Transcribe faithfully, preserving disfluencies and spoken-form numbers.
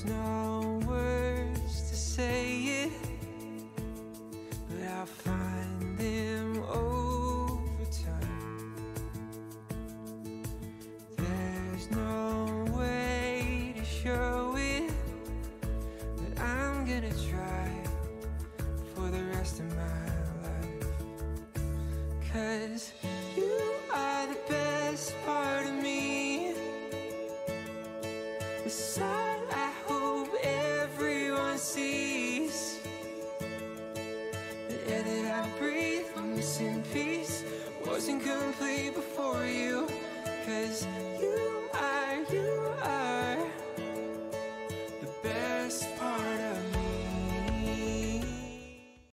There's no words to say it, but I'll find them over time. There's no way to show it, but I'm gonna try for the rest of my life. 'Cause you are the best part of me, the side I hope everyone sees, the air that I breathe when missing peace wasn't complete before you. 'Cause you